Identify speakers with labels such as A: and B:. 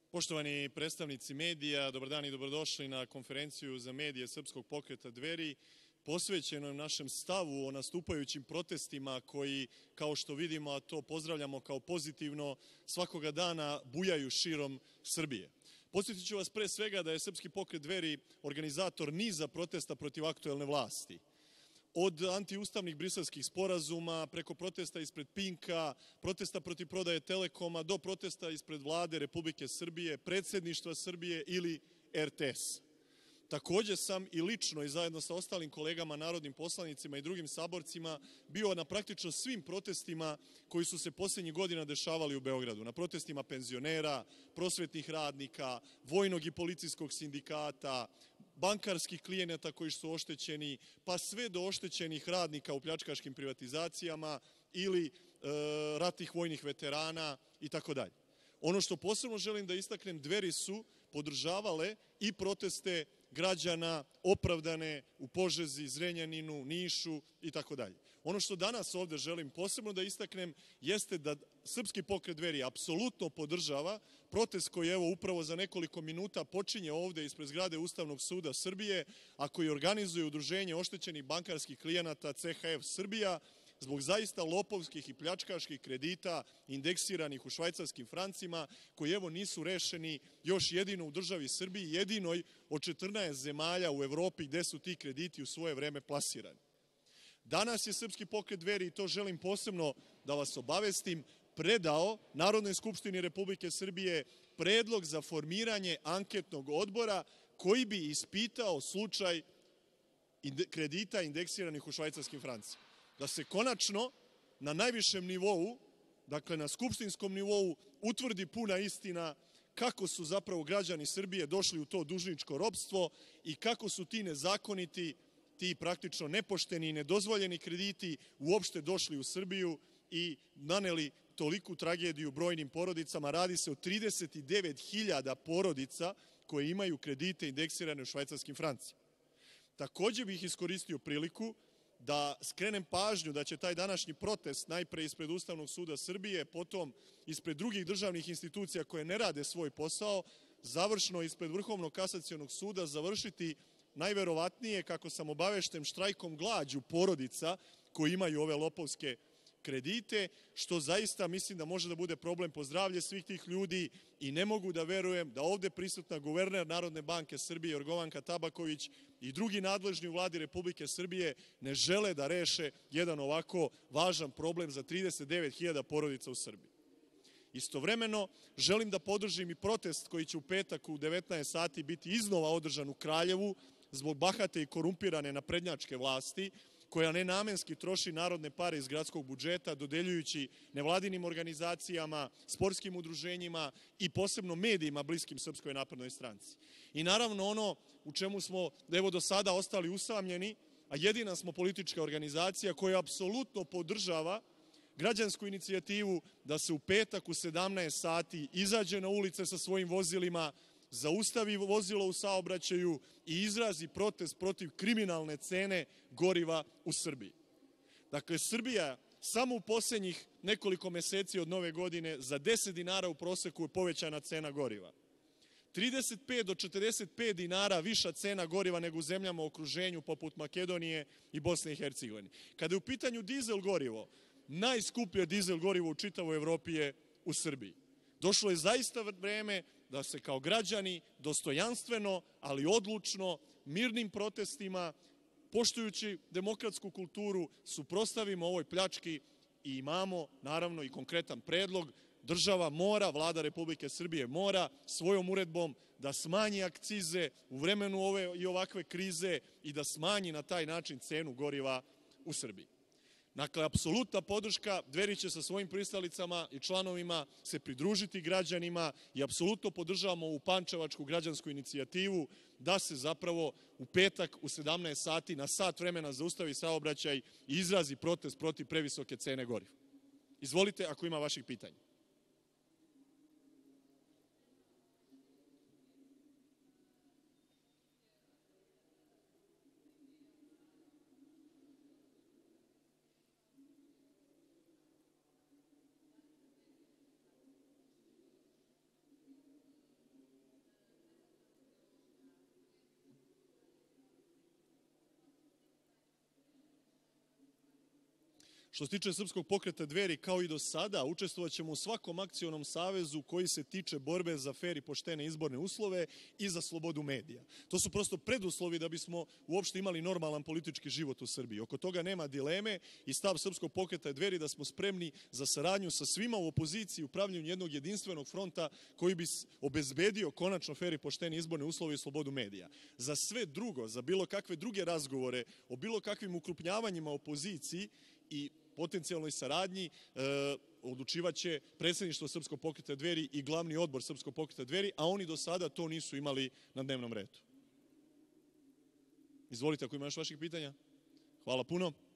A: Poštovani predstavnici medija, dobar dan i dobrodošli na konferenciju za medije Srpskog pokreta Dveri, posvećeno našem stavu o nastupajućim protestima koji, kao što vidimo, a to pozdravljamo kao pozitivno, svakoga dana bujaju širom Srbije. Podsjetit ću vas pre svega da je Srpski pokret Dveri organizator niza protesta protiv aktuelne vlasti. Od antiustavnih briselskih sporazuma, preko protesta ispred Pinka, protesta protiv prodaje Telekoma, do protesta ispred Vlade Republike Srbije, Predsedništva Srbije ili RTS. Takođe sam i lično i zajedno sa ostalim kolegama, narodnim poslanicima i drugim saborcima bio na praktično svim protestima koji su se poslednjih godina dešavali u Beogradu. Na protestima penzionera, prosvetnih radnika, vojnog i policijskog sindikata, bankarskih klijenata koji su oštećeni, pa sve do oštećenih radnika u pljačkaškim privatizacijama ili ratnih vojnih veterana itd. Ono što posebno želim da istaknem, Dveri su podržavale i proteste građana opravdane u Požegi, Zrenjaninu, Nišu itd. Ono što danas ovde želim posebno da istaknem jeste da Srpski pokret Dveri apsolutno podržava protest koji evo upravo za nekoliko minuta počinje ovde ispred zgrade Ustavnog suda Srbije, a koji organizuje Udruženje oštećenih bankarskih klijenata CHF Srbija, zbog zaista lopovskih i pljačkaških kredita indeksiranih u švajcarskim francima, koji evo nisu rešeni još jedino u državi Srbiji, jedinoj od 14 zemalja u Evropi gde su ti krediti u svoje vreme plasirani. Danas je Srpski pokret Dveri, i to želim posebno da vas obavestim, predao Narodnoj skupštini Republike Srbije predlog za formiranje anketnog odbora koji bi ispitao slučaj kredita indeksiranih u švajcarskim francima. Da se konačno na najvišem nivou, dakle na skupštinskom nivou, utvrdi puna istina kako su zapravo građani Srbije došli u to dužničko ropstvo i kako su ti nezakoniti, ti praktično nepošteni i nedozvoljeni krediti uopšte došli u Srbiju i naneli toliku tragediju brojnim porodicama. Radi se o 39.000 porodica koje imaju kredite indeksirane u švajcarskim francima. Takođe bih iskoristio priliku da skrenem pažnju da će taj današnji protest najpre ispred Ustavnog suda Srbije, potom ispred drugih državnih institucija koje ne rade svoj posao, završno ispred Vrhovnog kasacionog suda završiti najverovatnije, kako sam obavešten, štrajkom glađu porodica koji imaju ove lopovske kredite, što zaista mislim da može da bude problem po zdravlje svih tih ljudi i ne mogu da verujem da ovde prisutna guverner Narodne banke Srbije Jorgovanka Tabaković i drugi nadležni u Vladi Republike Srbije ne žele da reše jedan ovako važan problem za 39.000 porodica u Srbiji. Istovremeno, želim da podržim i protest koji će u petak u 19 sati biti iznova održan u Kraljevu zbog bahate i korumpirane naprednjačke vlasti, koja nenamenski troši narodne pare iz gradskog budžeta, dodeljujući nevladinim organizacijama, sportskim udruženjima i posebno medijima bliskim Srpskoj naprednoj stranci. I naravno ono u čemu smo evo do sada ostali usamljeni, a jedina smo politička organizacija koja apsolutno podržava građansku inicijativu da se u petak u 17 sati izađe na ulice sa svojim vozilima, zaustavi vozilo u saobraćaju i izrazi protest protiv kriminalne cene goriva u Srbiji. Dakle, Srbija samo u poslednjih nekoliko meseci od Nove godine za 10 dinara u proseku je povećana cena goriva. 35 do 45 dinara viša cena goriva nego u zemljama u okruženju poput Makedonije i Bosne i Hercegovine. Kada je u pitanju dizel gorivo, najskuplje dizel gorivo u čitavoj Evropi je u Srbiji. Došlo je zaista vreme da se kao građani dostojanstveno, ali odlučno, mirnim protestima, poštujući demokratsku kulturu, suprotstavimo ovoj pljački i imamo, naravno, i konkretan predlog. Država mora, Vlada Republike Srbije mora svojom uredbom da smanji akcize u vremenu ove i ovakve krize i da smanji na taj način cenu goriva u Srbiji. Dakle, apsolutna podrška, Dveri će sa svojim pristalicama i članovima se pridružiti građanima i apsolutno podržavamo ovu pančevačku građansku inicijativu da se zapravo u petak u 17 sati na sat vremena zaustavi saobraćaj i izrazi protest protiv previsoke cene goriva. Izvolite ako ima vaših pitanja. Što se tiče Srpskog pokreta Dveri, kao i do sada, učestvovaćemo u svakom akcionom savezu koji se tiče borbe za fer i poštene izborne uslove i za slobodu medija. To su prosto preduslovi da bismo uopšte imali normalan politički život u Srbiji. Oko toga nema dileme i stav Srpskog pokreta Dveri da smo spremni za saradnju sa svima u opoziciji u pravljenju jednog jedinstvenog fronta koji bi obezbedio konačno fer i poštene izborne uslove i slobodu medija. Za sve drugo, za bilo kakve druge razgovore o bilo kakvim ukrupnjavanjima opoziciji i potencijalnoj saradnji odlučivaće predsjedništvo Srpskog pokreta Dveri i glavni odbor Srpskog pokreta Dveri, a oni do sada to nisu imali na dnevnom redu. Izvolite, ako ima još vaših pitanja. Hvala puno.